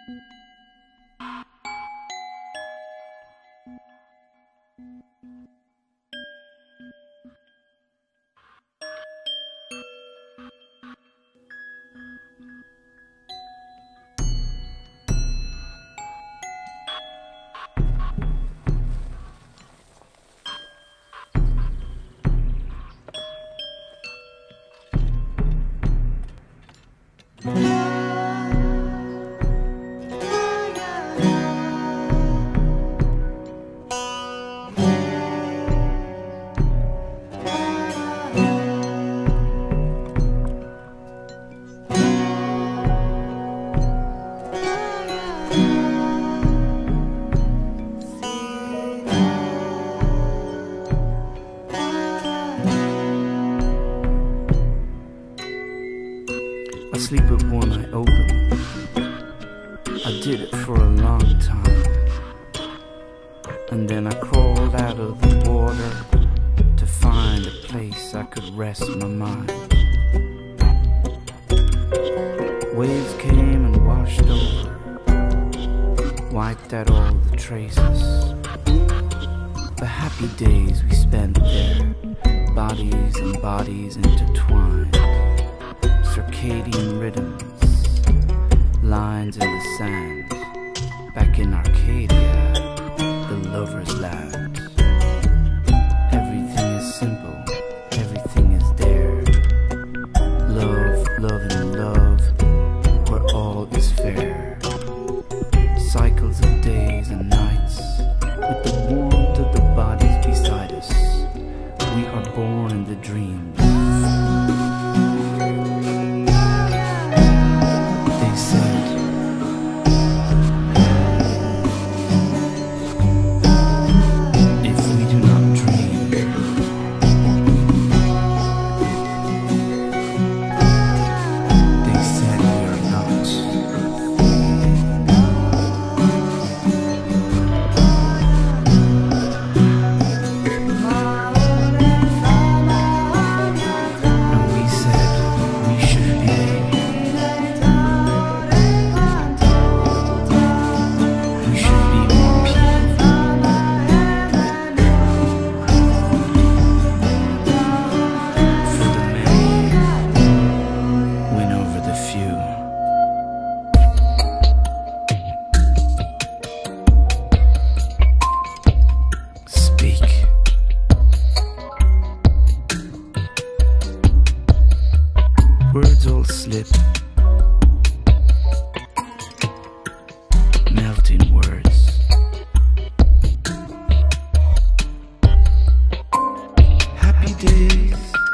I sleep with one eye open. I did it for a long time, and then I crawled out of the water to find a place I could rest my mind. Waves came and washed over, wiped out all the traces. The happy days we spent there, bodies and bodies intertwined. Circadian rhythms, lines in the sand, back in Arcadia, the lover's land. Everything is simple, everything is there. Love, love and love, where all is fair. Cycles of days and nights, with the warmth of the bodies beside us. We are born in the dreams. Words all slip, melting words. Happy days.